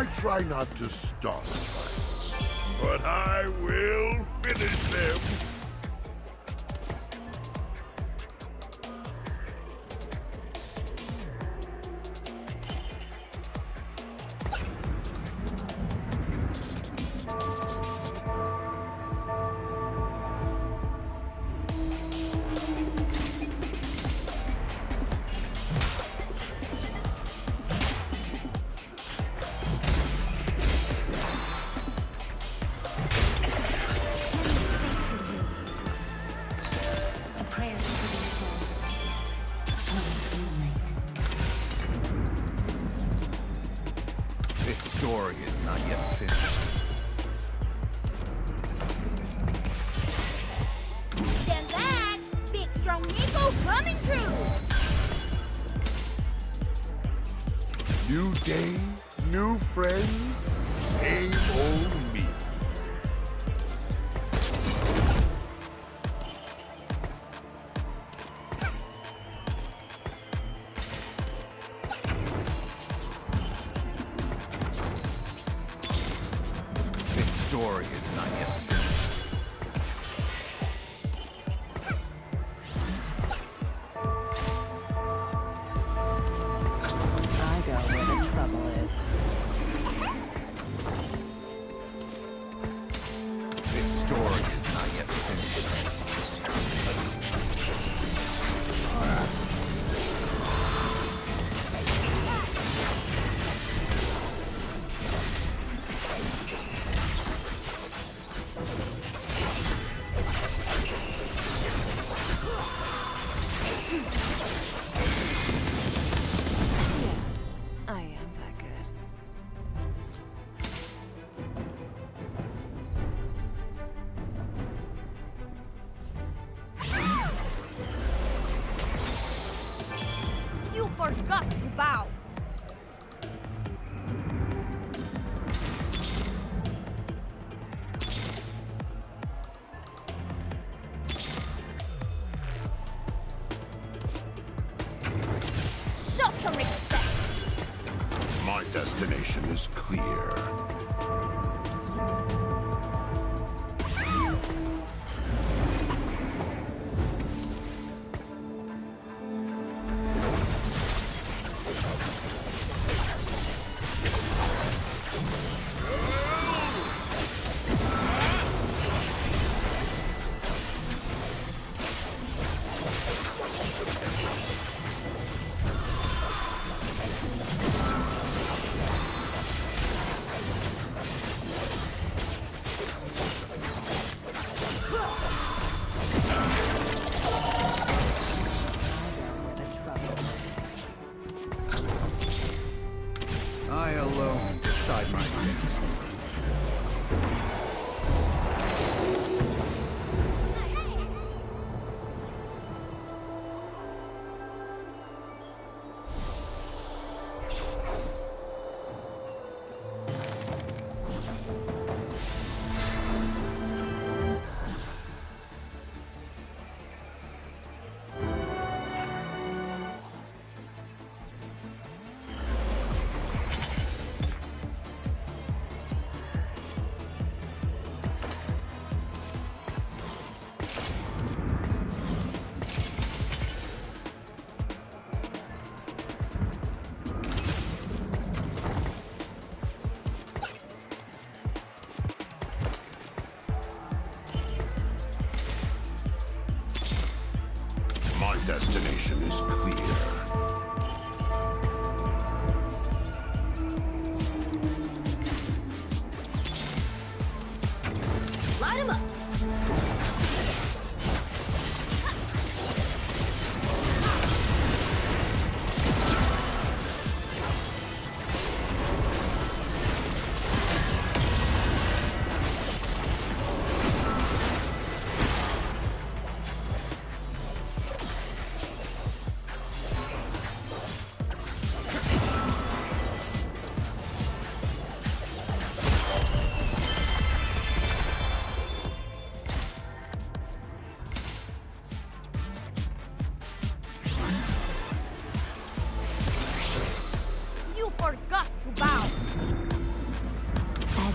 I try not to start fights, but I will finish them. This story is not yet finished. Stand back! Big strong Nico coming through! New day, new friends, same old me. This story is not yet finished. I go where the trouble is. This story is not yet finished. I am that good. You forgot to bow! Show some respect! My destination is clear. I alone decide my fate. My destination is clear. Light him up!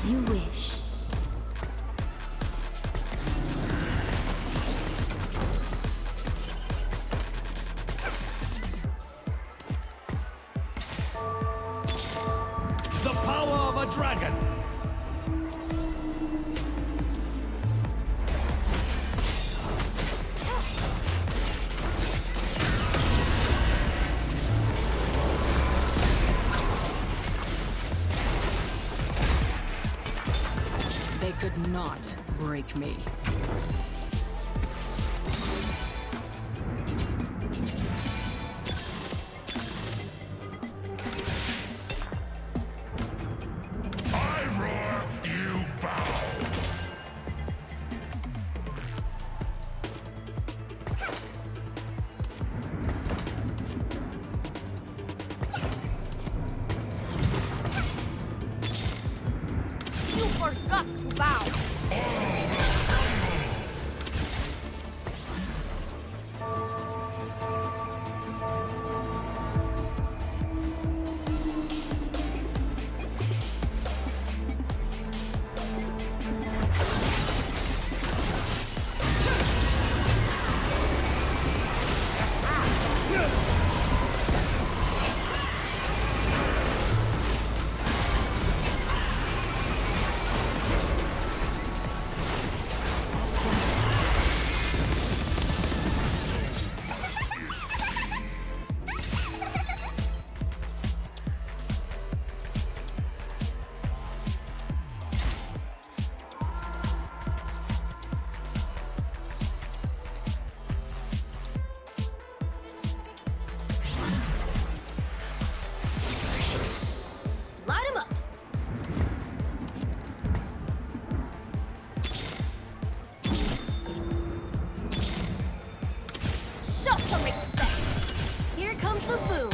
As you wish. The power of a dragon! They could not break me. I roar, you bow. You forgot to bow. Light him up. Show some respect. Here comes the boom.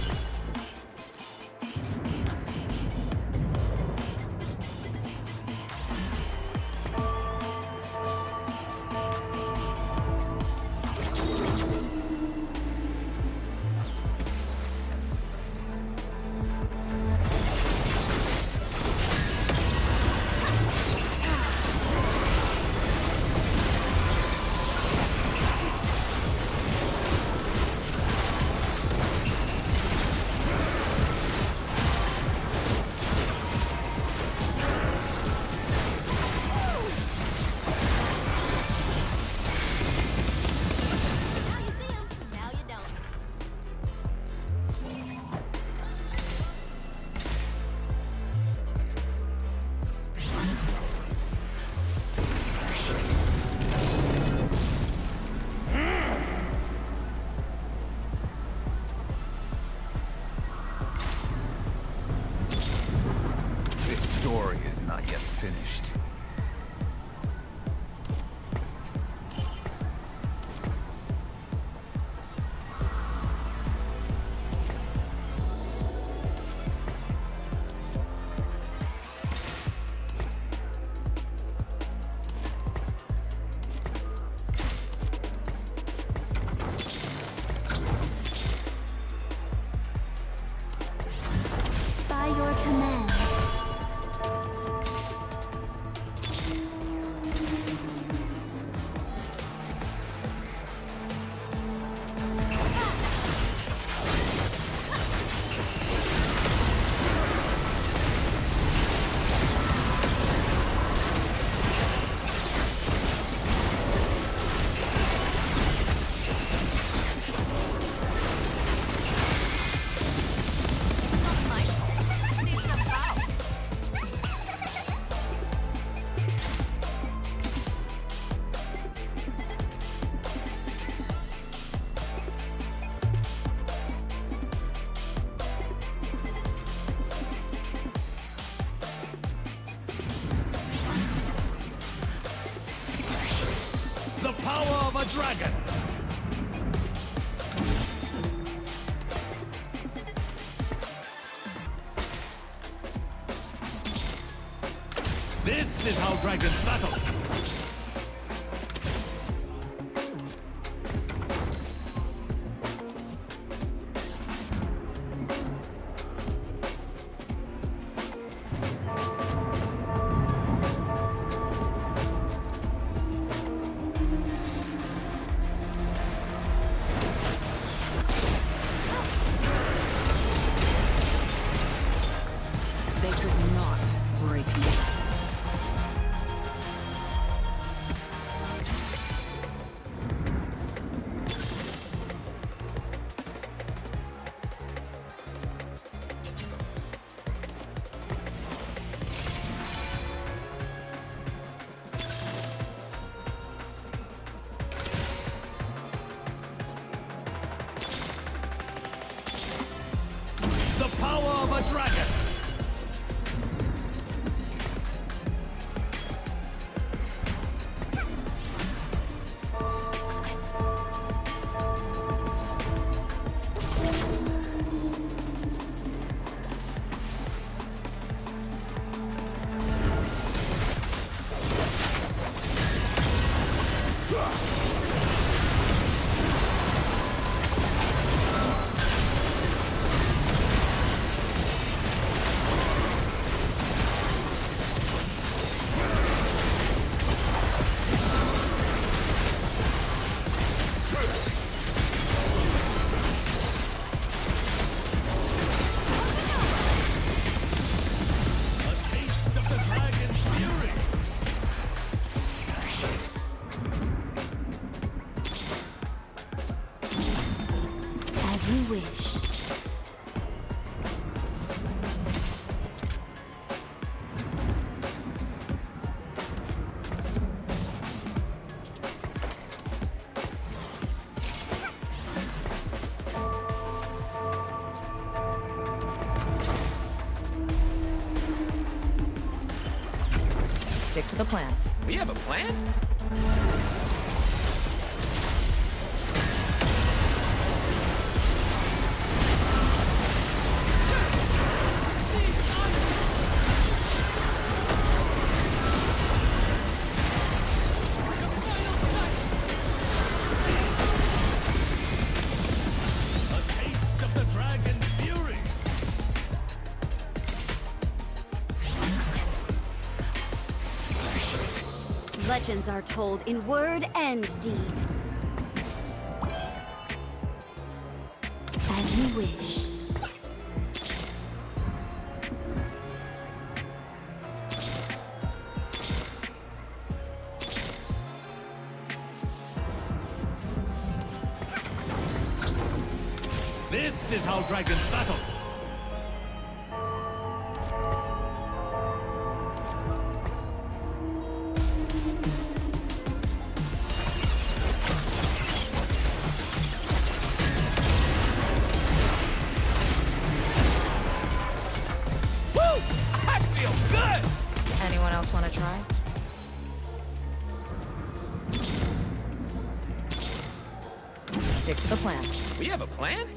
Now you see him, now you don't. This story is not yet finished. By your command. The power of a dragon! This is how dragons battle! power of a dragon! As you wish. Stick to the plan. We have a plan? Legends are told in word and deed. As you wish. This is how dragons battle! Anyone else want to try? Stick to the plan. We have a plan?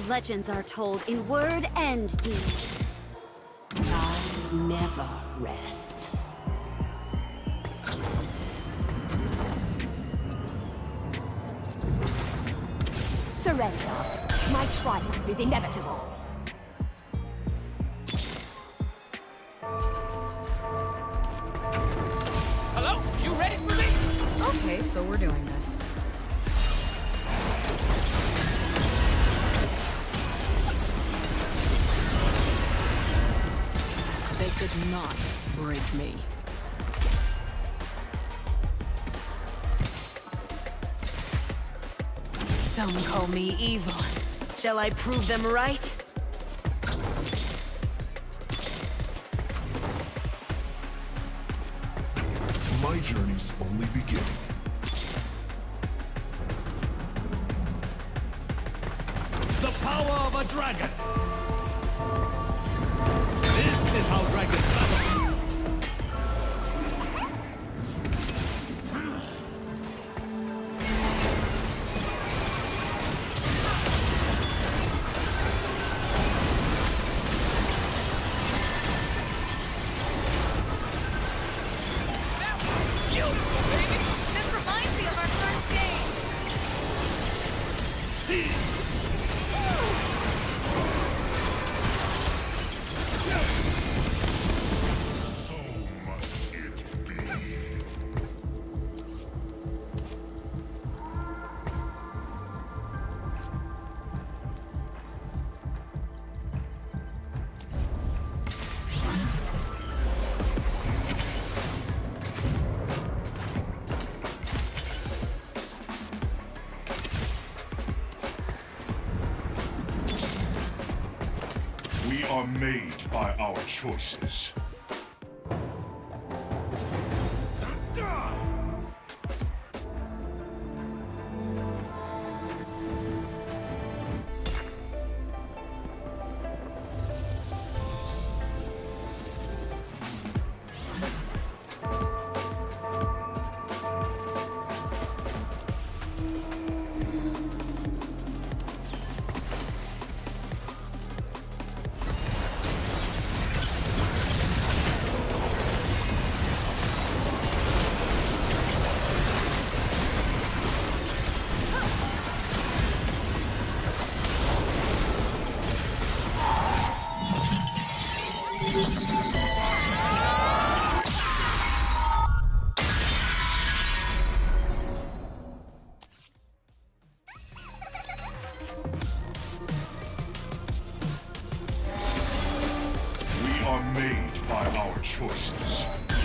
Legends are told in word and deed. I never rest. Surrender. My triumph is inevitable. Hello? You ready for me? Okay, so we're doing this. They could not break me. Some call me evil. Shall I prove them right? My journey's only beginning. The power of a dragon! This is how dragons battle! This reminds me of our first days. So must it be. We are made by our choices. We are made by our choices.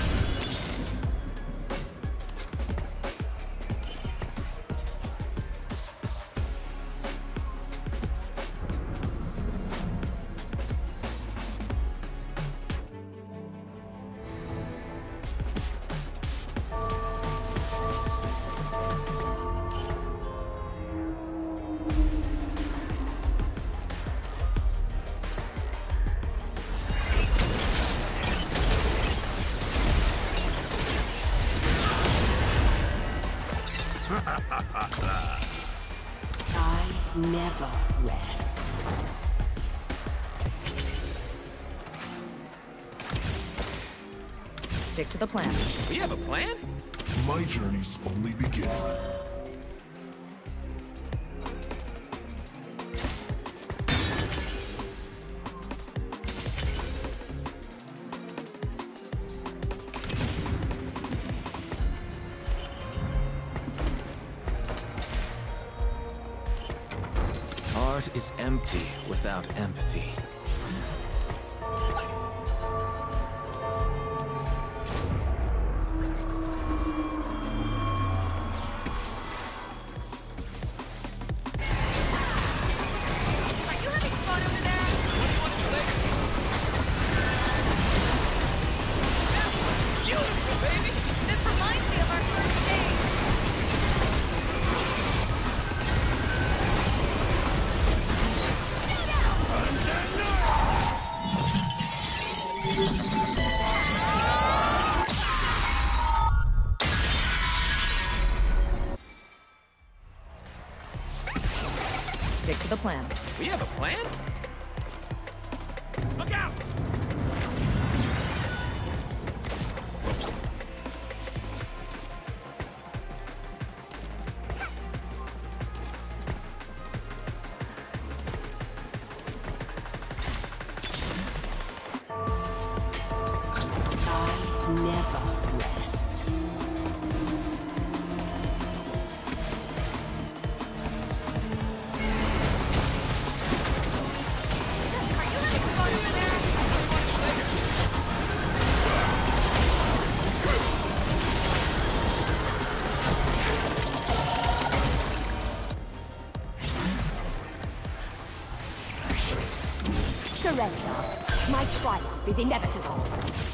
I never rest. Stick to the plan. We have a plan? My journey's only beginning. Art is empty without empathy. Are you having fun over there? Beautiful, baby! This reminds me of our first days. Undeniable! Stick to the plan. We have a plan? Look out! Surrender. My triumph is inevitable.